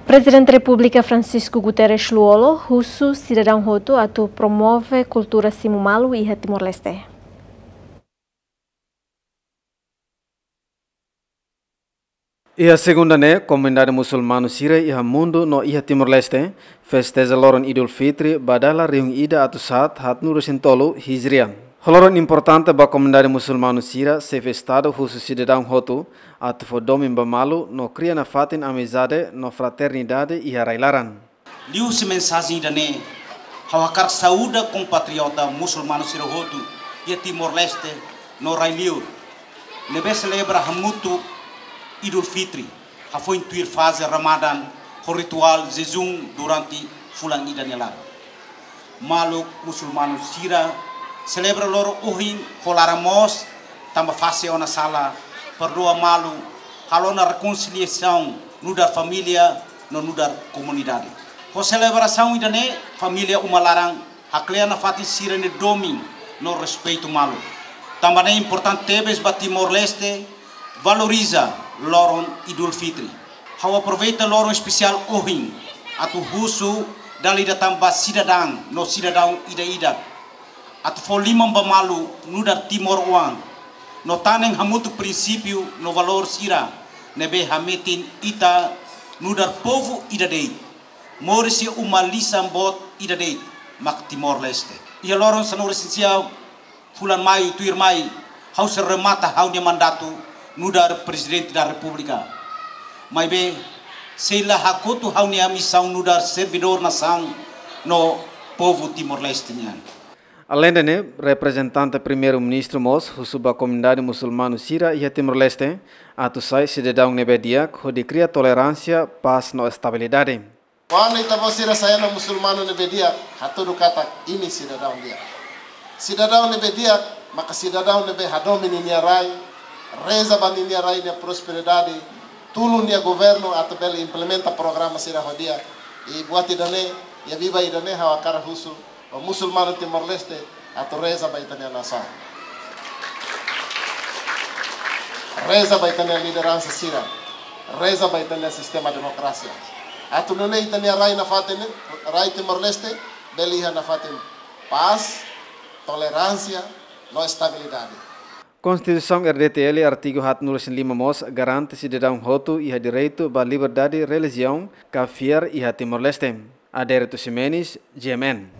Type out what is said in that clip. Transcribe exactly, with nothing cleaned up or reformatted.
Presidente da República Francisco Guterres Luolo, husu cidadão hotu atu promove cultura simumalu e Timor-Leste. Ia segunda ne comunidade muçulmano sira ia mundo no ia Timor-Leste festeja loron Idul Fitri badala riung ida atu saat hat nurusin tolu hijrian. Holoron importante ba comunidade muçulmano sira se festado husu cidadão hotu atu fodomin bamalu no cria na fatin amizade no fraternidade ia railaran. Liu se mensagem dane hawakar sauda compatriota muçulmano sira hotu ia Timor-Leste no railiu. Nebe celebra hamutu Idul Fitri, foi intuir fase Ramadan, o ritual jejum durante fulan ida nelar. Malu muçulmano sira celebra loro uhin holaramos tamba fase ona sala perdoa malu halona reconciliação no dar família no no dar comunidade. Ho celebração ida ne família umalarang hakleana fati sira ne domin no respeito malu. Tamba ne importante tebes ba Timor-Leste valoriza loron Idul Fitri. Hau aproveita loron especial ohin atu husu dali datang ba cidadão no cidadão ida ida. Atu folimam bamalu nudar Timor uang. No taneng hamutu prinsipio no valor sira nebe hametin ita nudar povo ida dei. Morisi umalisam bot ida dei mak Timor-Leste. Ia loron sanur esensial fulan mai tuir mai hau seremata hau dia mandatu nudar Presidente da República. Mas bem, sei lá hakotu haunia missão nudar servidor nação no povo Timor-Leste. Além de né, representante primeiro-ministro Mos, husuba comunidade muçulmano sira e Timor-Leste, atusai cidadão nebediak, hodi cria tolerância, paz no estabilidade. Quando estava sira saya no muçulmano nebediak, hatudu kata ini cidadão dia. Cidadão nebediak, maka cidadão nebe hadomini niarai, reza baninia rainha prosperidade, tulu nia governo atau implementa programa sira hodia e buat idane ya viva idane hawakara husu o musulmano Timor-Leste atau reza baitania nasa. Reza baitania liderança sira, reza baitania sistema demokrasia. Atau nene itania raina fatene, rai Timor-Leste beliha na fatin paz, tolerância, no estabilidade. Constituição R D T L artigo hat nulis lima mos garante cidadão hotu e direito ba liberdade religião, kafir e Timor-Leste. Adérito Ximenes, G M N.